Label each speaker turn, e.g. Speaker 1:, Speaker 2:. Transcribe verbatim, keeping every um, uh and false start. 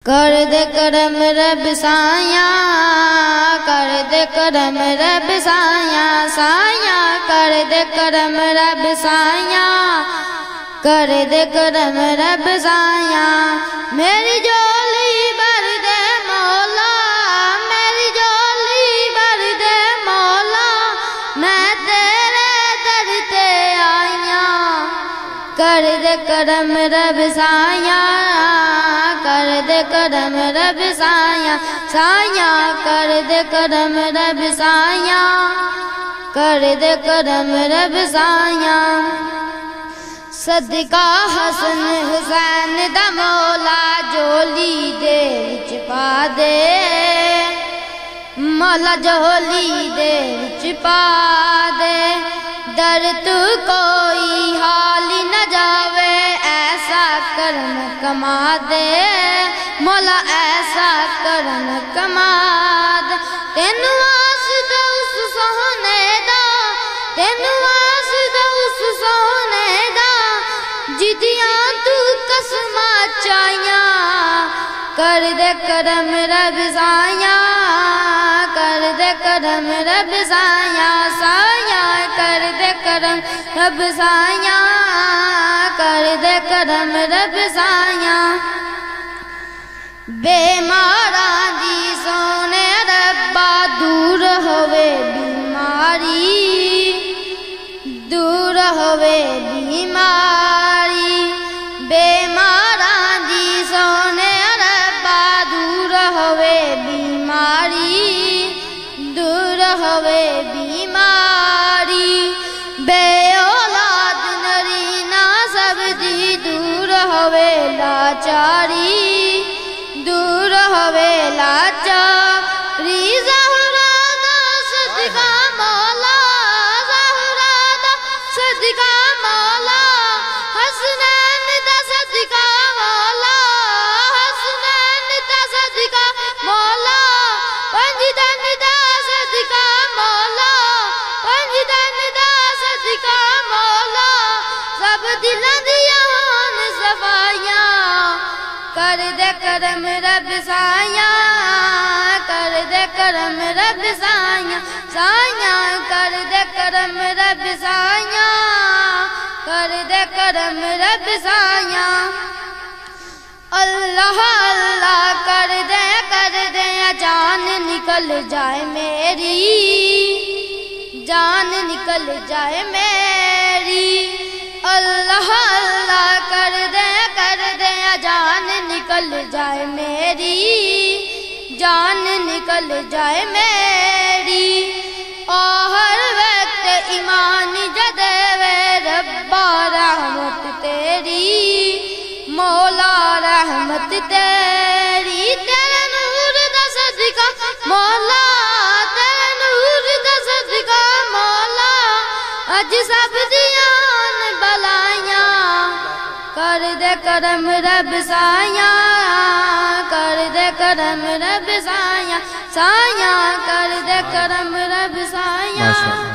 Speaker 1: कर दे करम रब साया, कर दे करम रब साया, साया कर दे करम रब साया, कर दे करम रब साया। मेरी झोली भर दे मौला, मेरी झोली भर दे मौला, मैं तेरे दर ते आया। कर दे करम रब साया, कर दे करम रब साया, साया कर दे करम रब साया, कर दे करम रब साया। सदका हसन हुसैन दा मौला झोली दे विच पा दे, मौला झोली दे विच पा दे। दर तू कोई हाल न जावे, ऐसा करम कमा दे मौला, ऐसा करम कमा दे। तेनू वास्ता उस सोहने दा, तेनू वास्ता उस सोहने दा, जिदियां तू कसमां चाइयां। कर दे करम रब साया, कर दे करम रब साया, साया कर दे करम रब साया, कर दे करम रब साया। बेमारा दी सोने रब्बा दूर होवे बीमारी, दूर होवे बीमारी। बेमारा दी सोने रब्बा दूर होवे बीमारी, दूर होवे बीमारी। बे औलाद नरीना सब दी दूर होवे लाचारी, दूर होवे लाचारी। ज़हरा दा सदका मौला, ज़हरा दा सदका मौला, हसनैन दा सदका मौला, हसनैन दा सदका मौला। पंजतन दा सदका मौला, पंजतन दा सदका मौला, सब दिलां दियां होन सफाइयां। कर दे करम रब साया, कर दे करम रब साया, साया कर दे करम रब साया, कर दे करम रब साया। अल्लाह अल्लाह कर दे, कर दे जान निकल जाए मेरी, जान निकल जाए मेरी। अल्लाह अल्लाह कर दे, कर दे जान निकल जाए मेरी, जान निकल जाए मेरी। और हर वक्त ईमान जदेवे रब्बा रहमत तेरी, मौला रहमत तेरी। तेरे नूर दा सदका मौला, तेरे नूर दा सदका मौला, अज सब दियां बलाइयां। कर दे करम रब साया, कर दे करम रब साया, साया कर दे करम रब साया।